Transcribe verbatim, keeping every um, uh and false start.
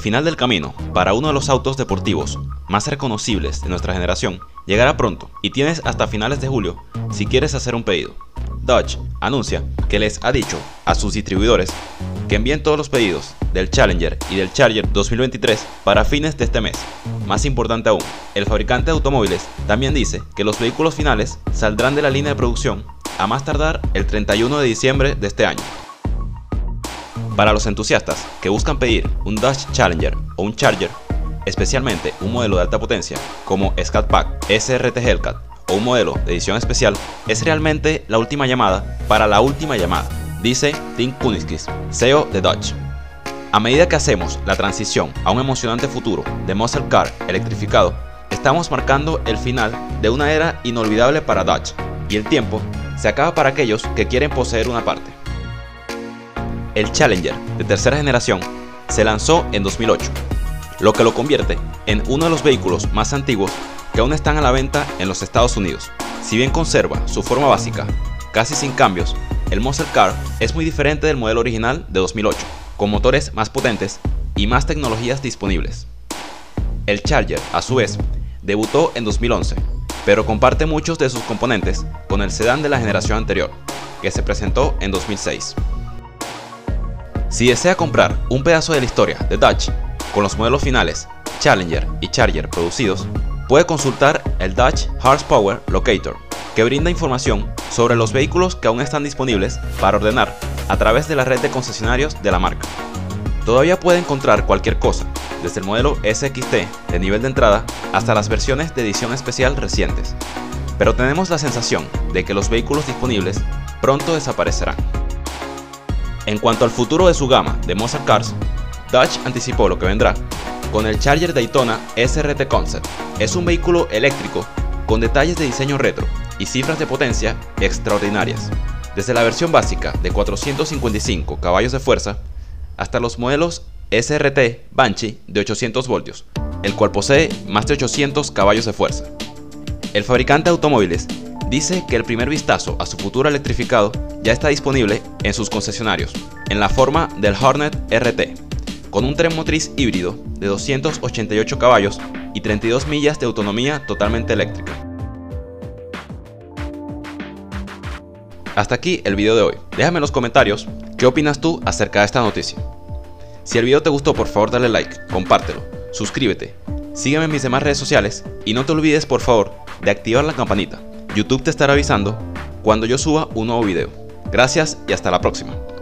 final del camino para uno de los autos deportivos más reconocibles de nuestra generación llegará pronto y tienes hasta finales de julio si quieres hacer un pedido. Dodge anuncia que les ha dicho a sus distribuidores que envíen todos los pedidos del Challenger y del Charger dos mil veintitrés para fines de este mes. Más importante aún, el fabricante de automóviles también dice que los vehículos finales saldrán de la línea de producción a más tardar el treinta y uno de diciembre de este año. Para los entusiastas que buscan pedir un Dodge Challenger o un Charger, especialmente un modelo de alta potencia como Scat Pack, S R T Hellcat o un modelo de edición especial, es realmente la última llamada para la última llamada, dice Tim Kuniskis, C E O de Dodge. A medida que hacemos la transición a un emocionante futuro de muscle car electrificado, estamos marcando el final de una era inolvidable para Dodge, y el tiempo se acaba para aquellos que quieren poseer una parte. El Challenger de tercera generación se lanzó en dos mil ocho, lo que lo convierte en uno de los vehículos más antiguos que aún están a la venta en los Estados Unidos. Si bien conserva su forma básica, casi sin cambios, el muscle car es muy diferente del modelo original de dos mil ocho, con motores más potentes y más tecnologías disponibles. El Charger, a su vez, debutó en dos mil once, pero comparte muchos de sus componentes con el sedán de la generación anterior, que se presentó en dos mil seis. Si desea comprar un pedazo de la historia de Dodge con los modelos finales Challenger y Charger producidos, puede consultar el Dodge Horsepower Locator, que brinda información sobre los vehículos que aún están disponibles para ordenar a través de la red de concesionarios de la marca. Todavía puede encontrar cualquier cosa, desde el modelo S X T de nivel de entrada hasta las versiones de edición especial recientes, pero tenemos la sensación de que los vehículos disponibles pronto desaparecerán. En cuanto al futuro de su gama de muscle cars, Dodge anticipó lo que vendrá con el Charger Daytona S R T Concept. Es un vehículo eléctrico con detalles de diseño retro y cifras de potencia extraordinarias, desde la versión básica de cuatrocientos cincuenta y cinco caballos de fuerza hasta los modelos S R T Banshee de ochocientos voltios, el cual posee más de ochocientos caballos de fuerza. El fabricante de automóviles dice que el primer vistazo a su futuro electrificado ya está disponible en sus concesionarios, en la forma del Hornet R T, con un tren motriz híbrido de doscientos ochenta y ocho caballos y treinta y dos millas de autonomía totalmente eléctrica. Hasta aquí el video de hoy. Déjame en los comentarios qué opinas tú acerca de esta noticia. Si el video te gustó, por favor dale like, compártelo, suscríbete, sígueme en mis demás redes sociales y no te olvides por favor de activar la campanita. YouTube te estará avisando cuando yo suba un nuevo video. Gracias y hasta la próxima.